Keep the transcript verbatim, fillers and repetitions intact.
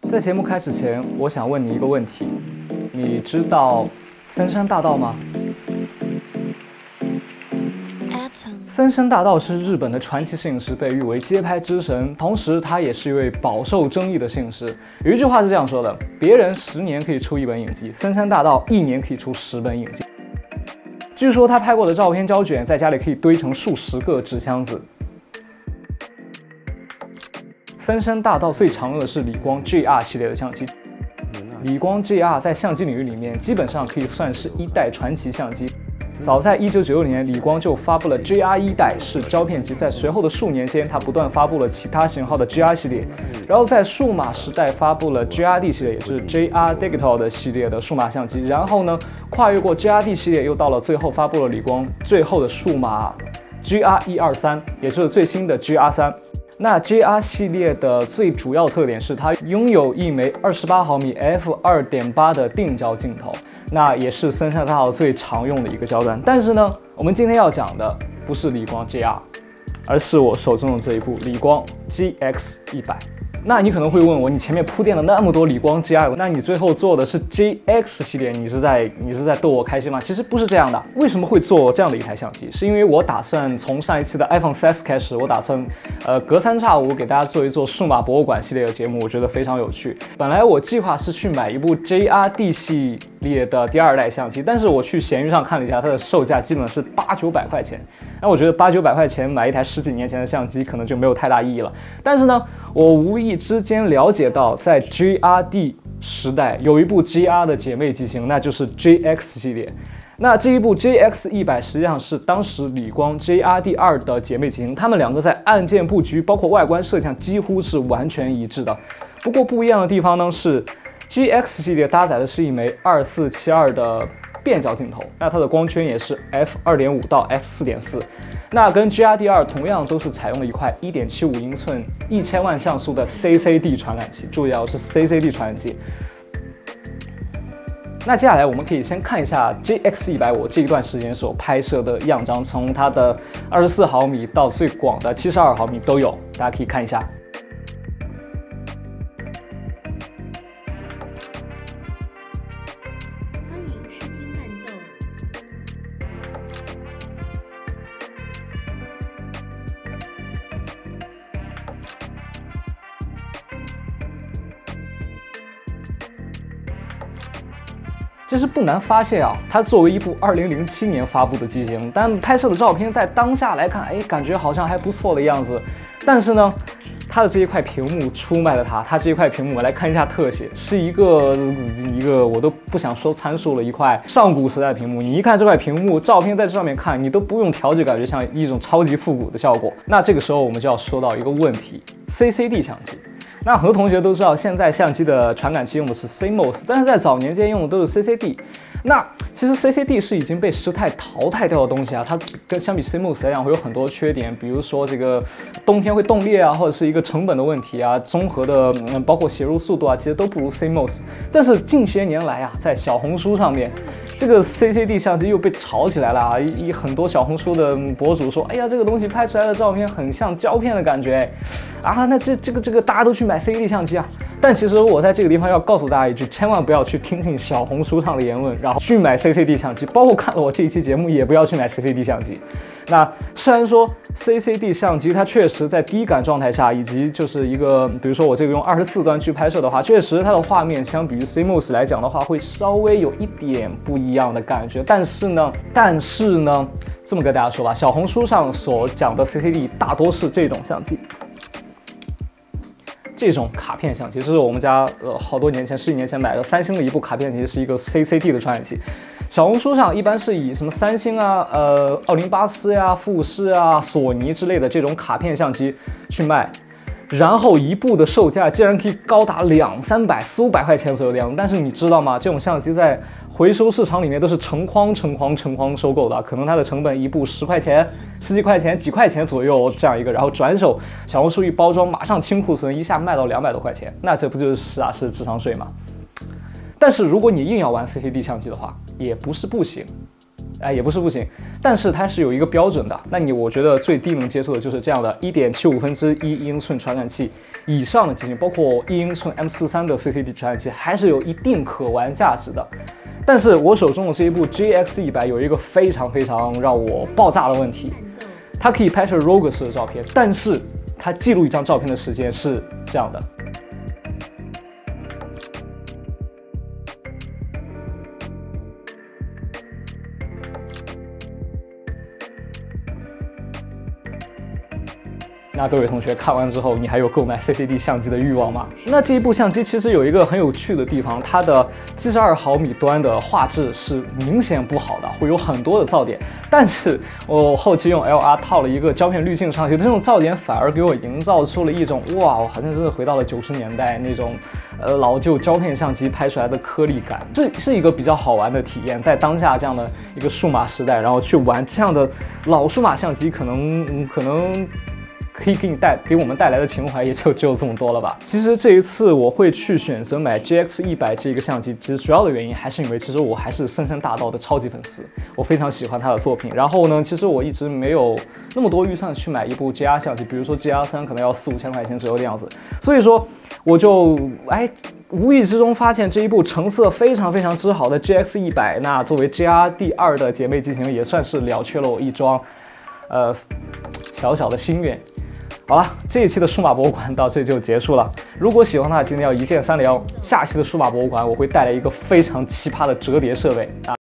在节目开始前，我想问你一个问题：你知道森山大道吗？森山大道是日本的传奇摄影师，被誉为街拍之神，同时他也是一位饱受争议的摄影师。有一句话是这样说的：别人十年可以出一本影集，森山大道一年可以出十本影集。据说他拍过的照片胶卷在家里可以堆成数十个纸箱子。森山大道最常用的是理光 G R 系列的相机。理光 G R 在相机领域里面基本上可以算是一代传奇相机。早在一九九六年，理光就发布了 G R 一代是胶片机，在随后的数年间，它不断发布了其他型号的 G R 系列，然后在数码时代发布了 G R D 系列，也就是 J R Digital 的系列的数码相机，然后呢，跨越过 G R D 系列，又到了最后发布了理光最后的数码 G R 一二三，也就是最新的 G R 三。那 G R 系列的最主要特点是它拥有一枚二十八毫米 f 二点八 的定焦镜头，那也是森山大道最常用的一个焦段。但是呢，我们今天要讲的不是理光 G R， 而是我手中的这一部理光 G X 一百。那你可能会问我，你前面铺垫了那么多理光 G R， 那你最后做的是 G X 系列，你是在你是在逗我开心吗？其实不是这样的。为什么会做这样的一台相机？是因为我打算从上一期的 iPhone 四 S 开始，我打算呃隔三差五给大家做一做数码博物馆系列的节目，我觉得非常有趣。本来我计划是去买一部 J R D 系列的第二代相机，但是我去闲鱼上看了一下，它的售价基本是八九百块钱。那我觉得八九百块钱买一台十几年前的相机，可能就没有太大意义了。但是呢，我无意之间了解到，在 G R D 时代有一部 G R 的姐妹机型，那就是 G X 系列。那这一部 G X 一百实际上是当时理光 J R D 二的姐妹机型，它们两个在按键布局包括外观设计上几乎是完全一致的。不过不一样的地方呢是 G X 系列搭载的是一枚二四七二的变焦镜头，那它的光圈也是 f 二点五 到 f 四点四，那跟 G R D 二同样都是采用了一块 一点七五英寸一千万像素的 C C D 传感器，注意啊，是 C C D 传感器。那接下来我们可以先看一下 G X 一百我这一段时间所拍摄的样张，从它的二十四毫米到最广的七十二毫米都有，大家可以看一下。其实不难发现啊，它作为一部二零零七年发布的机型，但拍摄的照片在当下来看，哎，感觉好像还不错的样子。但是呢，它的这一块屏幕出卖了它。它这一块屏幕，我来看一下特写，是一个一个我都不想说参数了，一块上古时代的屏幕。你一看这块屏幕，照片在这上面看，你都不用调，就感觉像一种超级复古的效果。那这个时候我们就要说到一个问题 ：C C D 相机。那很多同学都知道，现在相机的传感器用的是 C M O S， 但是在早年间用的都是 C C D。那其实 C C D 是已经被时代淘汰掉的东西啊，它跟相比 C M O S 来讲会有很多缺点，比如说这个冬天会冻裂啊，或者是一个成本的问题啊，综合的嗯包括写入速度啊，其实都不如 C M O S。但是近些年来啊，在小红书上面，这个 C C D 相机又被炒起来了啊！一很多小红书的博主说，哎呀，这个东西拍出来的照片很像胶片的感觉，啊，那这这个这个大家都去买 C C D 相机啊。但其实我在这个地方要告诉大家一句，千万不要去听信小红书上的言论，然后去买 C C D 相机。包括看了我这一期节目，也不要去买 C C D 相机。那虽然说 C C D 相机它确实在低感状态下，以及就是一个，比如说我这个用二十四端去拍摄的话，确实它的画面相比于 C M O S 来讲的话，会稍微有一点不一样的感觉。但是呢，但是呢，这么跟大家说吧，小红书上所讲的 C C D 大多是这种相机。这种卡片相机，这是我们家呃好多年前十几年前买的三星的一部卡片机，是一个 C C D 的传感器。小红书上一般是以什么三星啊、呃奥林巴斯呀、富士啊、索尼之类的这种卡片相机去卖，然后一部的售价竟然可以高达两三百、四五百块钱左右的样子。但是你知道吗？这种相机在回收市场里面都是成筐、成筐、成筐收购的，可能它的成本一部十块钱、十几块钱、几块钱左右这样一个，然后转手小红书一包装，马上清库存，一下卖到两百多块钱，那这不就是实打实的智商税吗？但是如果你硬要玩 C C D 相机的话，也不是不行。 哎，也不是不行，但是它是有一个标准的。那你我觉得最低能接受的就是这样的一点七五分之一英寸传感器以上的机型，包括一英寸 M 四三 的 C C D 传感器，还是有一定可玩价值的。但是我手中的这一部 G X 一百有一个非常非常让我爆炸的问题，它可以拍摄 R A W 式的照片，但是它记录一张照片的时间是这样的。那各位同学看完之后，你还有购买 C C D 相机的欲望吗？那这一部相机其实有一个很有趣的地方，它的七十二毫米端的画质是明显不好的，会有很多的噪点。但是我后期用 L R 套了一个胶片滤镜上去，这种噪点反而给我营造出了一种哇，我好像真的回到了九十年代那种呃老旧胶片相机拍出来的颗粒感，这是一个比较好玩的体验。在当下这样的一个数码时代，然后去玩这样的老数码相机，可能、嗯、可能。可以给你带给我们带来的情怀也就只有这么多了吧。其实这一次我会去选择买 G X 一百这个相机，其实主要的原因还是因为其实我还是森山大道的超级粉丝，我非常喜欢他的作品。然后呢，其实我一直没有那么多预算去买一部 G R 相机，比如说 G R 三可能要四五千块钱左右的样子，所以说我就哎。无意之中发现这一部成色非常非常之好的 G X 一百，那作为 G R 第二的姐妹机型，也算是了却了我一桩，呃，小小的心愿。好了，这一期的数码博物馆到这就结束了。如果喜欢的话，今天要一键三连哦。下期的数码博物馆我会带来一个非常奇葩的折叠设备啊。